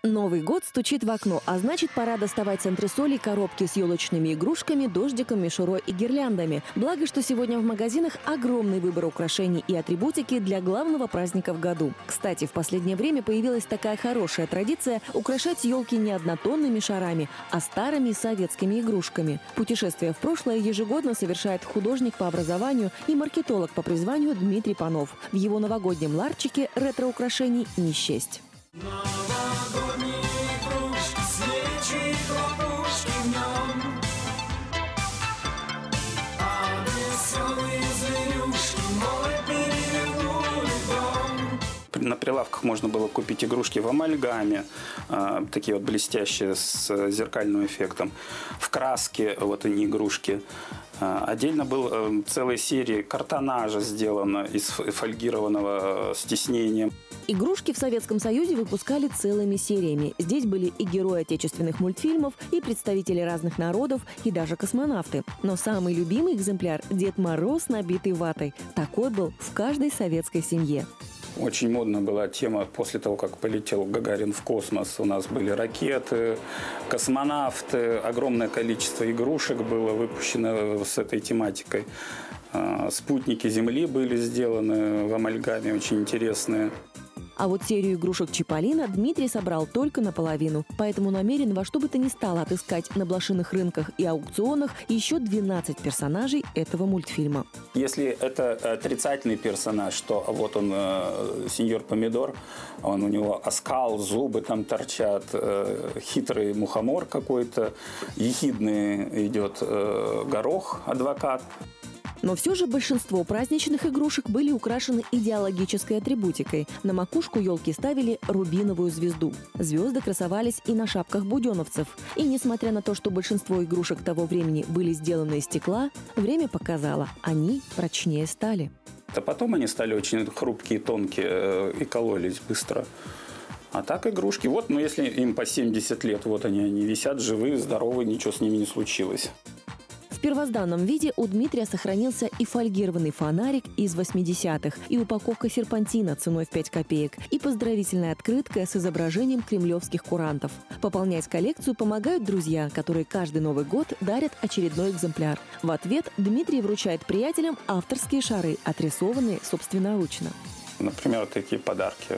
Новый год стучит в окно, а значит, пора доставать с антресолей коробки с елочными игрушками, дождиком, мишурой и гирляндами. Благо, что сегодня в магазинах огромный выбор украшений и атрибутики для главного праздника в году. Кстати, в последнее время появилась такая хорошая традиция украшать елки не однотонными шарами, а старыми советскими игрушками. Путешествие в прошлое ежегодно совершает художник по образованию и маркетолог по призванию Дмитрий Панов. В его новогоднем ларчике ретро-украшений не счесть. На прилавках можно было купить игрушки в амальгаме, такие вот блестящие с зеркальным эффектом, в краске, вот они игрушки. Отдельно был целая серия картонажа сделана из фольгированного с тиснением. Игрушки в Советском Союзе выпускали целыми сериями. Здесь были и герои отечественных мультфильмов, и представители разных народов, и даже космонавты. Но самый любимый экземпляр – Дед Мороз, набитый ватой. Такой был в каждой советской семье. Очень модна была тема после того, как полетел Гагарин в космос. У нас были ракеты, космонавты, огромное количество игрушек было выпущено с этой тематикой. Спутники Земли были сделаны в амальгаме, очень интересные. А вот серию игрушек Чиполлино Дмитрий собрал только наполовину. Поэтому намерен во что бы то ни стало отыскать на блошиных рынках и аукционах еще 12 персонажей этого мультфильма. Если это отрицательный персонаж, то вот он, сеньор Помидор, у него оскал, зубы там торчат, хитрый мухомор какой-то, ехидный идет Горох, адвокат. Но все же большинство праздничных игрушек были украшены идеологической атрибутикой. На макушку елки ставили рубиновую звезду. Звезды красовались и на шапках буденовцев. И несмотря на то, что большинство игрушек того времени были сделаны из стекла, время показало, они прочнее стали. А потом они стали очень хрупкие, тонкие и кололись быстро. А так игрушки, вот, но если им по 70 лет, вот они висят живые, здоровые, ничего с ними не случилось. В первозданном виде у Дмитрия сохранился и фольгированный фонарик из 80-х, и упаковка серпантина ценой в 5 копеек, и поздравительная открытка с изображением кремлевских курантов. Пополнять коллекцию помогают друзья, которые каждый Новый год дарят очередной экземпляр. В ответ Дмитрий вручает приятелям авторские шары, отрисованные собственноручно. Например, такие подарки.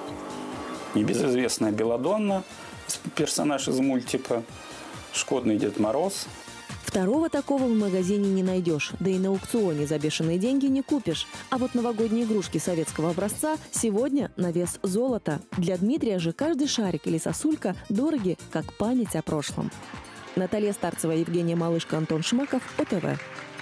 Небезызвестная Беладонна, персонаж из мультика, шкодный Дед Мороз. Второго такого в магазине не найдешь, да и на аукционе за бешеные деньги не купишь. А вот новогодние игрушки советского образца сегодня на вес золота. Для Дмитрия же каждый шарик или сосулька дороги, как память о прошлом. Наталья Старцева, Евгения Малышко, Антон Шмаков, ОТВ.